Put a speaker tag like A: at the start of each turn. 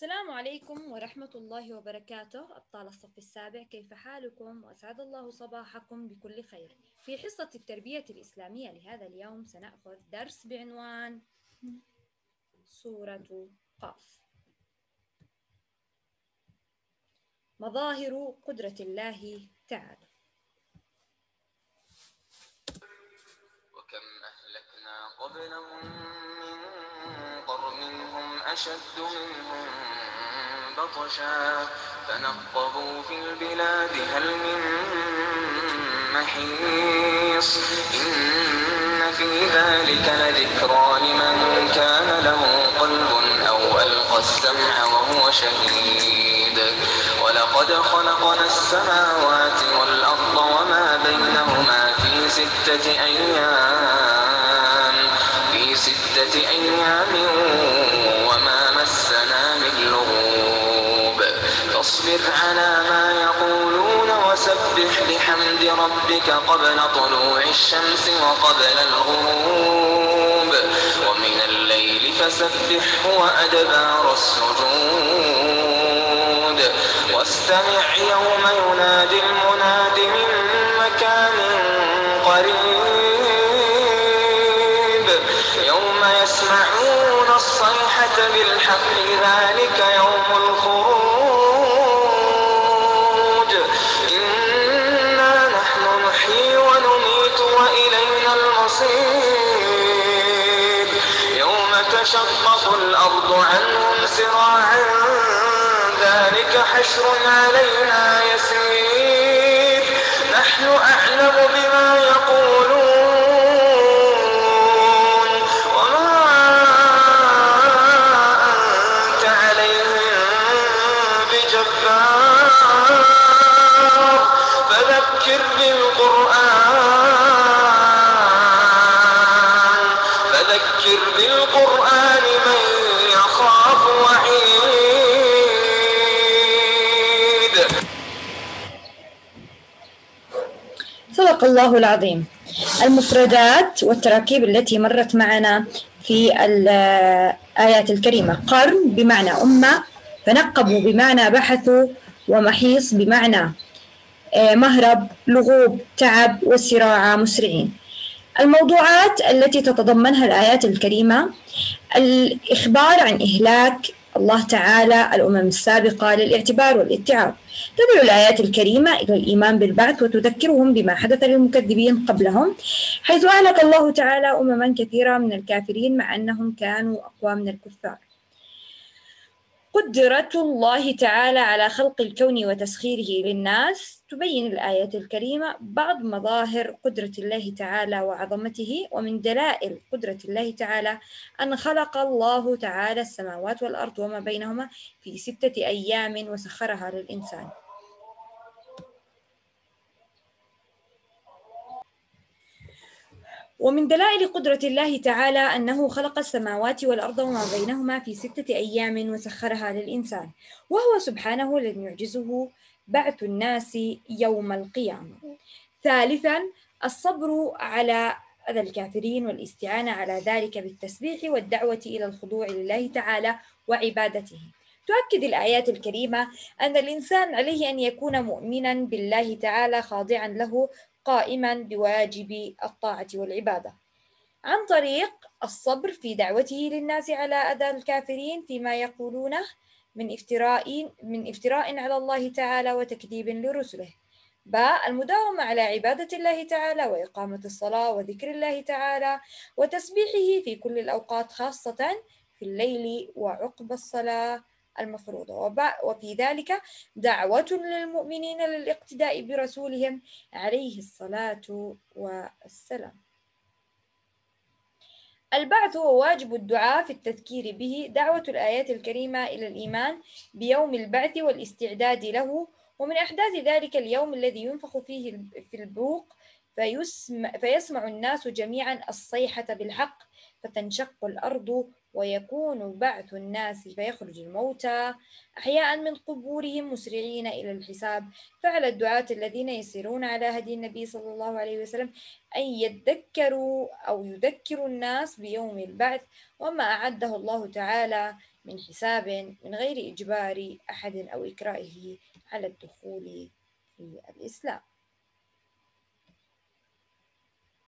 A: السلام عليكم ورحمة الله وبركاته أبطال الصف السابع، كيف حالكم؟ وأسعد الله صباحكم بكل خير. في حصة التربية الإسلامية لهذا اليوم سنأخذ درس بعنوان سورة قاف. مظاهر قدرة الله تعالى.
B: وكم أهلكنا قبلهم من قرن هم أشد منهم بطشا فنقبوا في البلاد هل من محيص إن في ذلك لذكرى لمن كان له قلب أو ألقى السمع وهو شهيد ولقد خلقنا السماوات والأرض وما بينهما في ستة أيام وما مسنا من لغوب فاصبر على ما يقولون وسبح بحمد ربك قبل طلوع الشمس وقبل الغروب ومن الليل فسبحه وأدبار السجود واستمع يوم ينادي المناد من مكان قريب يوم يسمعون الصيحة بالحق ذلك يوم الخروج إنا نحن نحيي ونميت وإلينا المصير يوم تشقق الأرض عنهم سراعا ذلك حشر علينا يسير نحن أعلم بما يقولون وما أنت عليهم بجبار فذكر بالقرآن من يخاف وعيد.
A: صدق الله العظيم. المفردات والتراكيب التي مرت معنا في الآيات الكريمة: قرن بمعنى أمة، فنقبوا بمعنى بحثوا، ومحيص بمعنى مهرب، لغوب تعب، والسراع مسرعين. الموضوعات التي تتضمنها الآيات الكريمة: الإخبار عن إهلاك الله تعالى الأمم السابقة للاعتبار والاتعاظ. تدعو الآيات الكريمة إلى الإيمان بالبعث وتذكرهم بما حدث للمكذبين قبلهم، حيث أهلك الله تعالى أمما كثيرة من الكافرين مع أنهم كانوا أقوى من الكفار. قدرة الله تعالى على خلق الكون وتسخيره للناس. تبين الآيات الكريمة بعض مظاهر قدرة الله تعالى وعظمته. ومن دلائل قدرة الله تعالى أن خلق الله تعالى السماوات والأرض وما بينهما في 6 أيام وسخرها للإنسان. ومن دلائل قدرة الله تعالى أنه خلق السماوات والأرض وما بينهما في 6 أيام وسخرها للإنسان، وهو سبحانه لن يعجزه بعث الناس يوم القيامة. ثالثا، الصبر على أذى الكافرين والاستعانة على ذلك بالتسبيح والدعوة إلى الخضوع لله تعالى وعبادته. تؤكد الآيات الكريمة أن الإنسان عليه أن يكون مؤمنا بالله تعالى خاضعا له، قائما بواجب الطاعة والعبادة عن طريق الصبر في دعوته للناس على أذى الكافرين فيما يقولونه من افتراء على الله تعالى وتكذيب لرسله. المداومة على عبادة الله تعالى وإقامة الصلاة وذكر الله تعالى وتسبيحه في كل الأوقات، خاصة في الليل وعقب الصلاة المفروضة. وفي ذلك دعوة للمؤمنين للاقتداء برسولهم عليه الصلاة والسلام. البعث هو واجب الدعاء في التذكير به. دعوة الآيات الكريمة إلى الإيمان بيوم البعث والاستعداد له، ومن أحداث ذلك اليوم الذي ينفخ فيه في البوق فيسمع الناس جميعا الصيحة بالحق فتنشق الأرض ويكون بعث الناس فيخرج الموتى أحياء من قبورهم مسرعين إلى الحساب. فعلى الدعاة الذين يسيرون على هدي النبي صلى الله عليه وسلم أن يذكروا الناس بيوم البعث وما أعده الله تعالى من حساب من غير إجبار أحد أو إكراهه على الدخول في الإسلام.